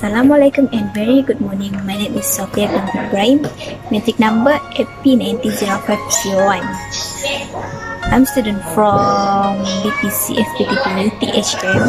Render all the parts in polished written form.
Assalamualaikum and very good morning. My name is Sofia Binti Ibrahim, metric number AP900501. I'm student from BPC FPTP THM.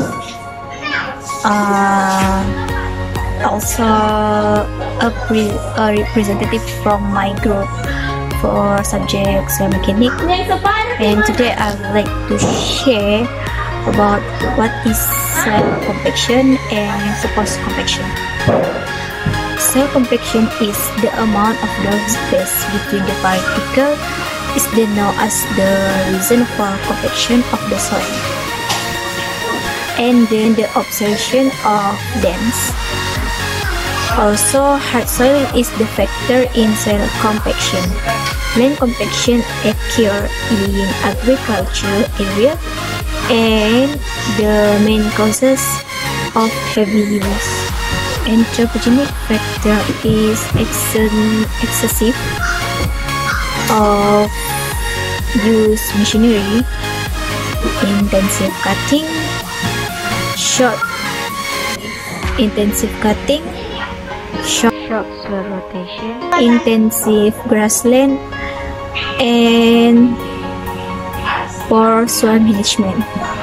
Also a representative from my group for subject soil mechanic. And today I would like to share about what is soil compaction and surface compaction. Soil compaction is the amount of the space between the particles is then known as the reason for compaction of the soil, and then the absorption of dams. Also, hard soil is the factor in soil compaction. Land compaction occurs in agriculture area, and the main causes of heavy use. Anthropogenic factor is excessive of use machinery, intensive cutting, short soil rotation, intensive grassland, and poor soil management.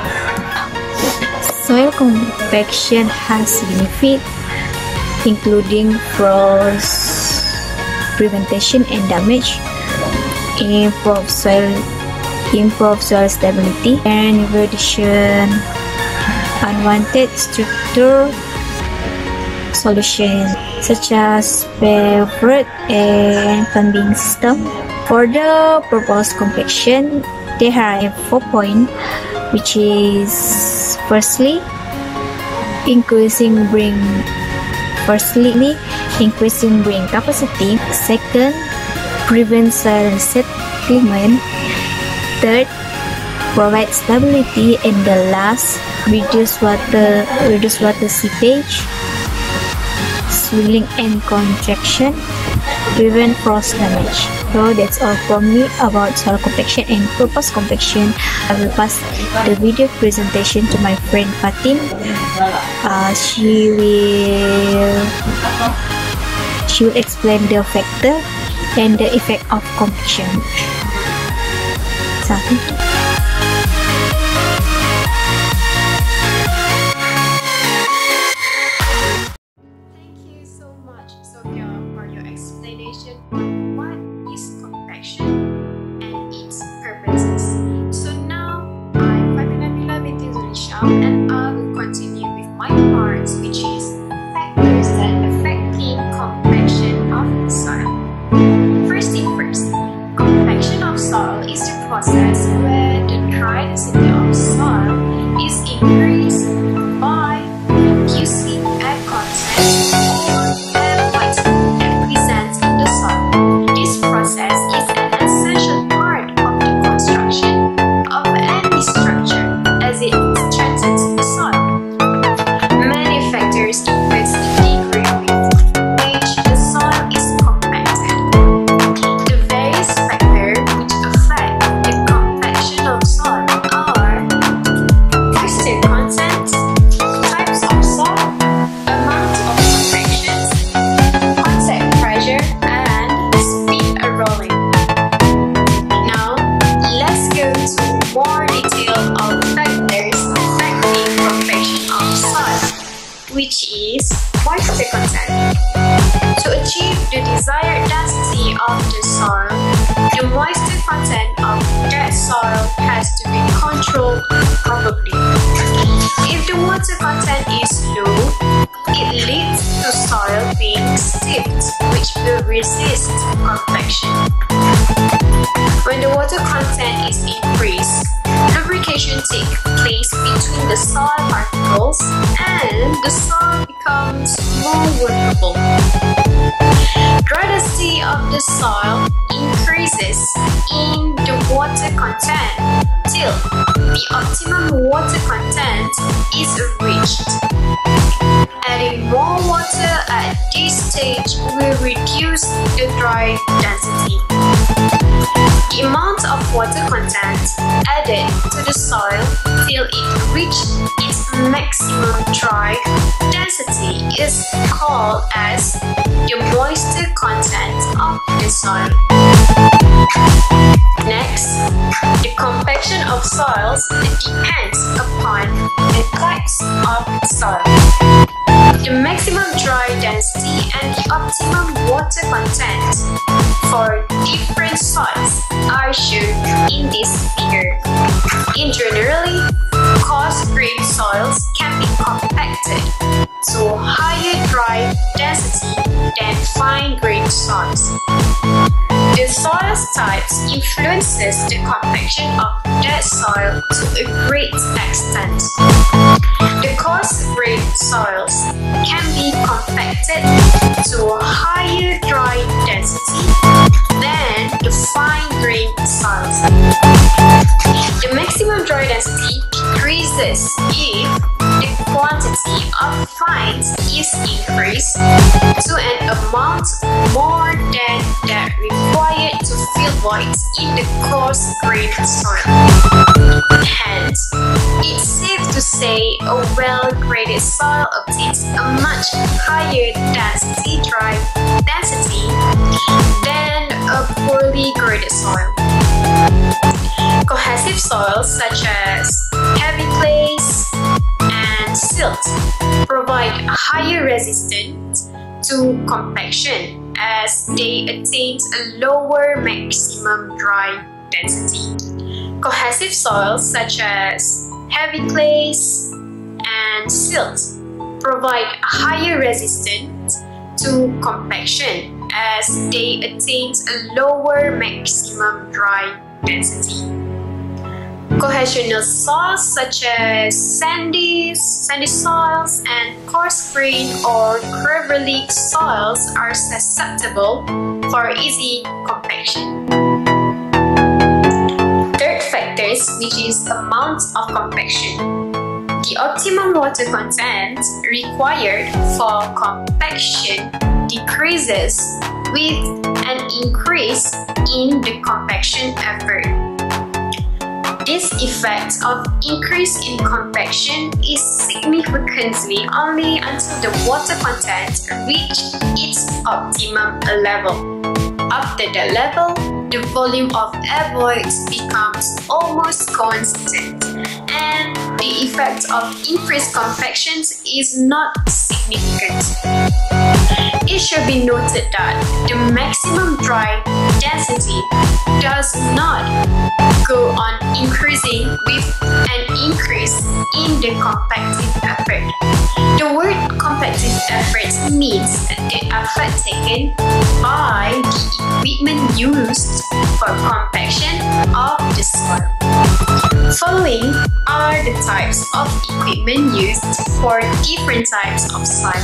Soil compaction has benefits including frost prevention and damage, improve soil stability, and reduction unwanted structure solutions such as pavement and plumbing system. For the proposed compaction, there are 4 points, which is firstly increasing brain capacity, second prevent soil settlement, third provide stability, and the last reduce water seepage, swelling and contraction, prevent frost damage. So that's all from me about soil compaction and purpose compaction. I will pass the video presentation to my friend Fatim. She will explain the factor and the effect of compaction. Thank you so much, Sophia, for your explanation. What is compaction and its purposes? So now I'm Fatima Bila binti Zulisham, and I will continue with my parts, which is factors that affecting compaction of the soil. First thing first, compaction of soil is the process where the dry density of soil is increased by reducing air content or air moisture present in the soil. This process is an essential part of the construction of any structure as it strengthens the soil. Many factors influence the degree with which the soil is compacted. The various factors which affect the compaction of soil are moisture content, types of soil, amount of compactions, contact pressure, and speed of rolling. Now, let's go to more detail of factors affecting compaction of soil, which is moisture content. To achieve the desired density of the soil, the moisture content of that soil has to be controlled properly. If the water content is low, it leads to soil being stiffed, which will resist compaction. When the water content is increased, lubrication takes place between the soil particles and the soil becomes more workable. Dry density of the soil increases in the water content till the optimum water content is reached. Adding more water at this stage will reduce the dry density. The amount of water content added to the soil till it reached its maximum dry density is called as the moisture content of the soil. Next, the compaction of soils depends upon the types of soil. The maximum dry density and the optimum water content for different soils are shown in this figure. In generally, coarse-grained soils can be compacted to higher dry density than fine-grained soils. The soil types influences the compaction of that soil to a great extent. The coarse-grained soils can be compacted to a higher dry density than the fine-grained soils. The maximum dry density decreases if the quantity of fines is increased to an amount more than that required to fill voids in the coarse-grained soil. Hence, it's safe to say a well-graded soil obtains a much higher dry density than a poorly graded soil. Cohesive soils such as heavy clays and silt provide a higher resistance to compaction as they attain a lower maximum dry density. Cohesive soils such as heavy clays and silt provide a higher resistance to compaction as they attain a lower maximum dry density. Cohesional soils such as sandy soils and coarse-grained or cravery soils are susceptible for easy compaction. Third factors, which is amount of compaction. The optimum water content required for compaction decreases with an increase in the compaction effort. This effect of increase in compaction is significantly only until the water content reaches its optimum level. After that level, the volume of air voids becomes almost constant, and the effect of increased compaction is not significant. It should be noted that the maximum dry density does not go on increasing with an increase in the compactive effort. The word compactive effort means the effort taken by the equipment used for compaction of the soil. Following are the types of equipment used for different types of soil.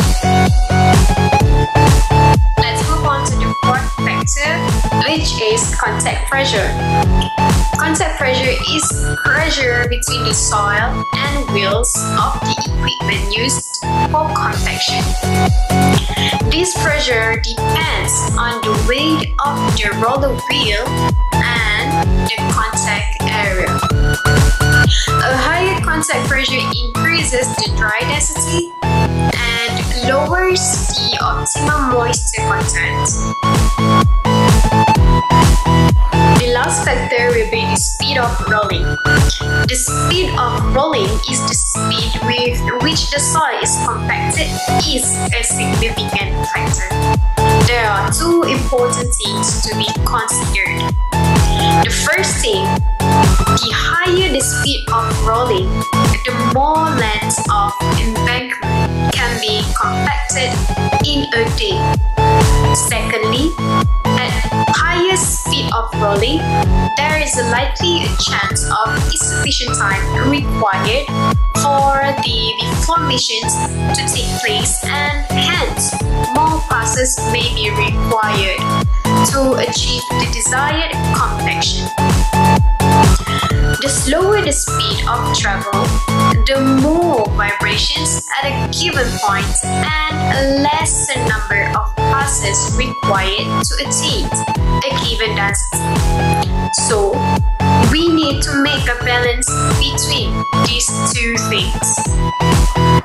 Let's move on to the fourth factor, which is contact pressure. Contact pressure is pressure between the soil and wheels of the equipment used for compaction. This pressure depends on the weight of the roller wheel and the contact area. A higher contact pressure increases the dry density and lowers the optimum moisture content. The last factor will be the speed of rolling. The speed of rolling is the speed with which the soil is compacted is a significant factor. There are two important things to be considered. The first thing, the higher the speed of rolling, the more length of embankment can be compacted in a day. Secondly, at higher speed of rolling, there is a likely chance of insufficient time required for the deformations to take place, and hence more passes may be required to achieve the desired compaction. The slower the speed of travel, the more vibrations at a given point and a lesser number of passes required to attain a given density. So, we need to make a balance between these two things.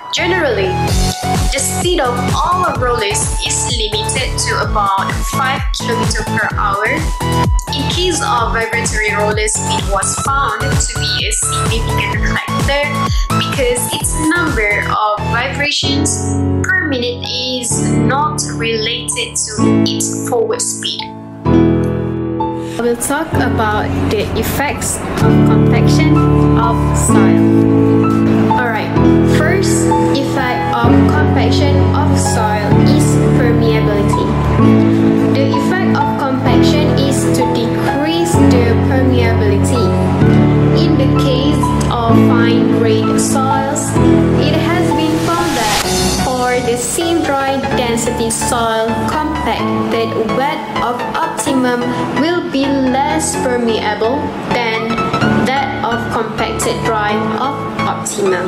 Generally, the speed of all rollers is limited to about 5 km per hour. In case of vibratory roller, speed was found to be a significant factor because its number of vibrations per minute is not related to its forward speed. I will talk about the effects of compaction of soil. Alright, first effect of compaction of soil is permeability. The effect of compaction is to decrease the permeability. In the case of fine-grained soils, it has been found that for the same dry density soil, compacted wet of optimum will be less permeable than that of compacted dry of optimum.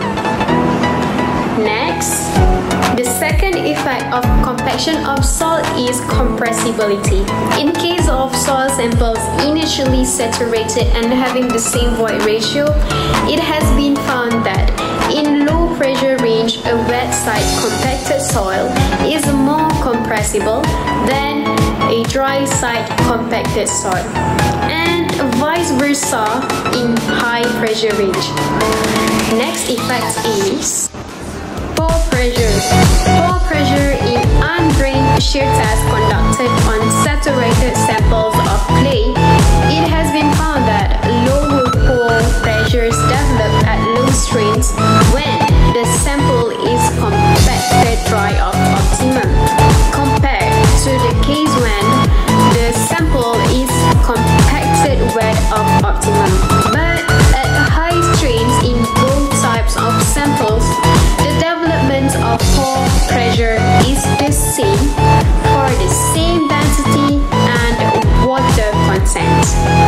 Next, the second effect of compaction of soil is compressibility. In case of soil samples initially saturated and having the same void ratio, it has been found that in low pressure range, a wet site compacted soil is more compressible than a dry site compacted soil, and vice versa in high pressure range. Next effect is pore pressure. Pore pressure in undrained shear test conducted on saturated samples of clay. It has been found that lower pore pressures develop at low strains when the sample is compacted dry of optimum, compared to the case when the sample is compacted wet of optimum. But at high strains in both types of samples, the development of pore pressure is the same for the same density and water content.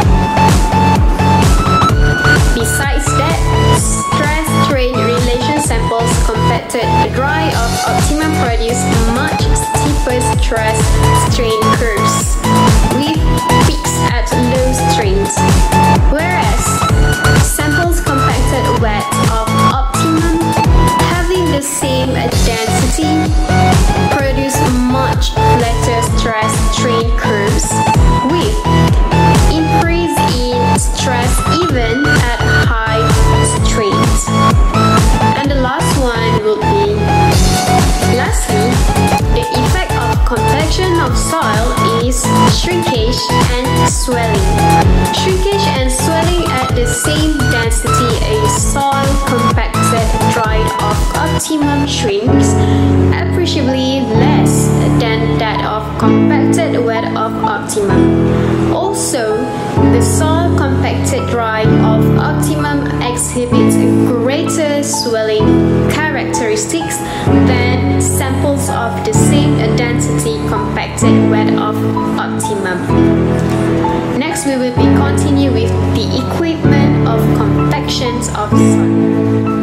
Besides that, stress-strain relation samples compacted dry of optimum produce much steeper stress-strain curves with peaks at low strains, whereas samples compacted wet of optimum having the same density produce much flatter stress-strain curves with increase in stress even at high strains. And the last one will be, lastly, the effect of compaction of soil is shrinkage and swelling. Shrinkage and swelling at the same density a soil compacted dried of optimum shrinks appreciably less than that of compacted wet of optimum. Also, the soil compacted dry of optimum exhibits greater swelling characteristics than samples of the same density compacted wet of optimum. Next, we will continue with the equipment of compactions of soil.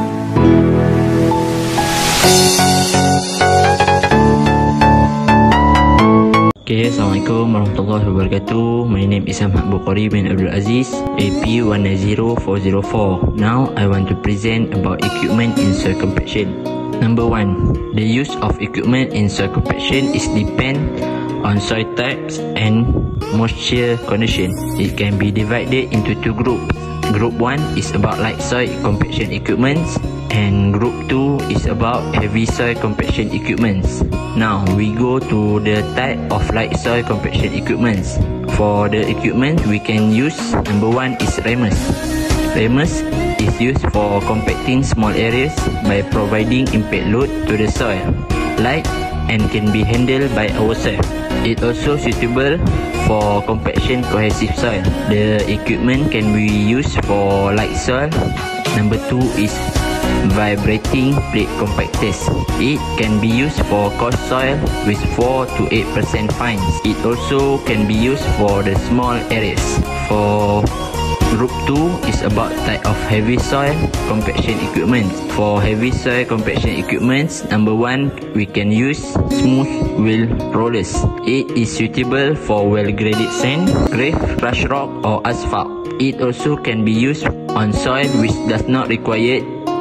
Okay, Assalamualaikum warahmatullahi wabarakatuh. My name is Ahmad Bukhari bin Abdul Aziz, AP 190404. Now, I want to present about equipment in soil compaction. Number 1. The use of equipment in soil compaction is depend on soil types and moisture condition. It can be divided into two groups. Group 1 is about light soil compaction equipments, and Group 2 is about heavy soil compaction equipments. Now we go to the type of light soil compaction equipments. For the equipment we can use, number 1 is rammers. Rammers is used for compacting small areas by providing impact load to the soil, light and can be handled by ourselves. It also suitable for compaction cohesive soil. The equipment can be used for light soil. Number 2 is vibrating plate compactors. It can be used for coarse soil with 4 to 8% fines. It also can be used for the small areas. For Group 2 is about type of heavy soil compaction equipment. For heavy soil compaction equipments, number 1, we can use smooth wheel rollers. It is suitable for well-graded sand, grave, crushed rock or asphalt. It also can be used on soil which does not require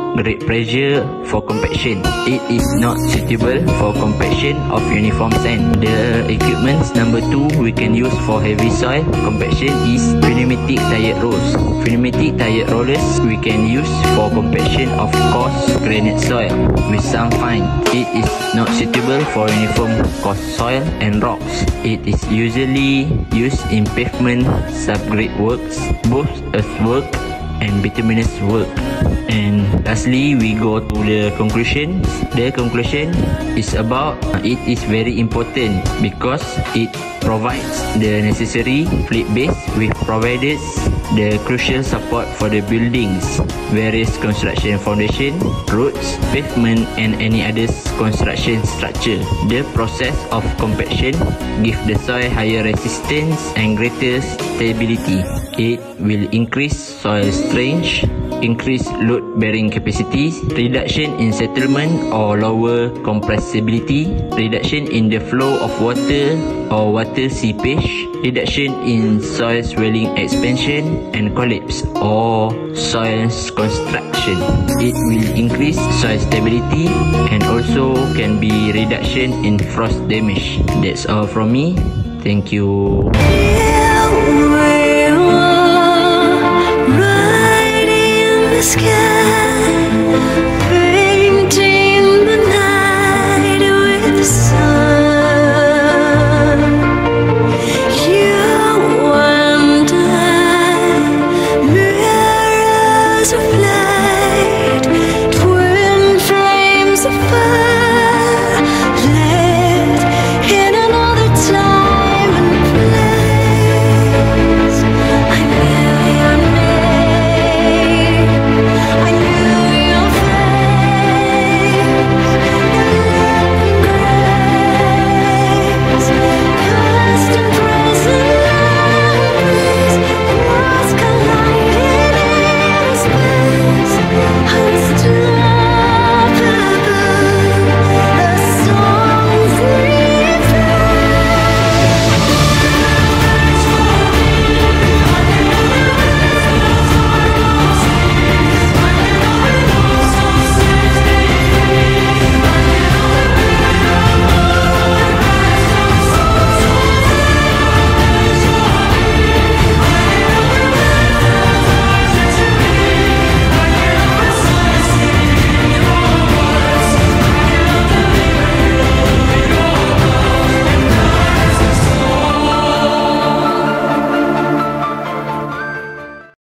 great pressure for compaction. It is not suitable for compaction of uniform sand. The equipments number 2 we can use for heavy soil compaction is pneumatic tired rolls. Pneumatic tired rollers we can use for compaction of coarse granite soil with some fine. It is not suitable for uniform coarse soil and rocks. It is usually used in pavement subgrade works, both earthwork and bituminous work. And lastly, we go to the conclusion. The conclusion is about it is very important because it provides the necessary fleet base with provided the crucial support for the buildings, various construction foundation, roads, pavement and any other construction structure. The process of compaction gives the soil higher resistance and greater stability. It will increase soil strength, increase load bearing capacity, reduction in settlement or lower compressibility, reduction in the flow of water or water seepage, reduction in soil swelling expansion and collapse or soil construction. It will increase soil stability and also can be reduction in frost damage. That's all from me. Thank you. Sky, painting the night with the sun. You and I, mirrors of light.